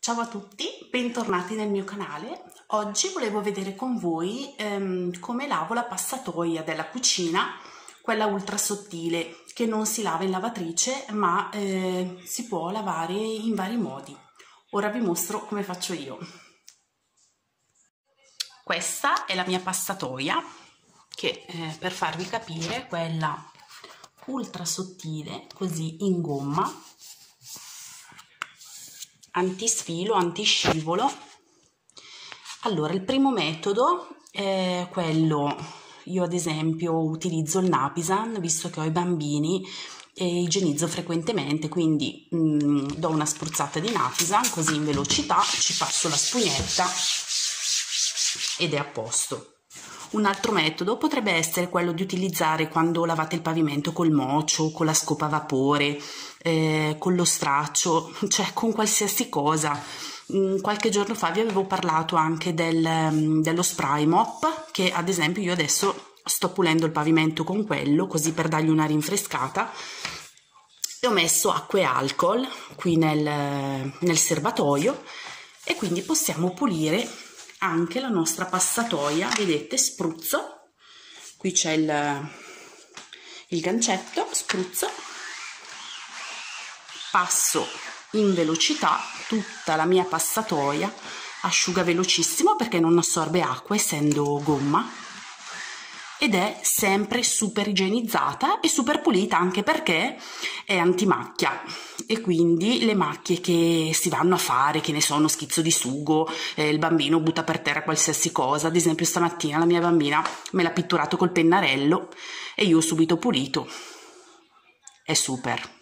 Ciao a tutti, bentornati nel mio canale. Oggi volevo vedere con voi come lavo la passatoia della cucina, quella ultra sottile, che non si lava in lavatrice ma si può lavare in vari modi. Ora vi mostro come faccio io. Questa è la mia passatoia, che per farvi capire è quella ultra sottile, così in gomma, antisfilo, antiscivolo. Allora, il primo metodo è quello, io ad esempio utilizzo il Napisan, visto che ho i bambini e igienizzo frequentemente, quindi do una spruzzata di Napisan, così in velocità ci passo la spugnetta ed è a posto. Un altro metodo potrebbe essere quello di utilizzare quando lavate il pavimento col mocio, con la scopa a vapore, con lo straccio, cioè con qualsiasi cosa. Qualche giorno fa vi avevo parlato anche dello spray mop, che ad esempio io adesso sto pulendo il pavimento con quello, così per dargli una rinfrescata, e ho messo acqua e alcol qui nel serbatoio, e quindi possiamo pulire anche la nostra passatoia. Vedete, spruzzo, qui c'è il gancetto, spruzzo, passo in velocità tutta la mia passatoia, asciuga velocissimo perché non assorbe acqua essendo gomma, ed è sempre super igienizzata e super pulita, anche perché è antimacchia, e quindi le macchie che si vanno a fare, che ne so, uno schizzo di sugo, il bambino butta per terra qualsiasi cosa. Ad esempio stamattina la mia bambina me l'ha pitturato col pennarello e io ho subito pulito. È super.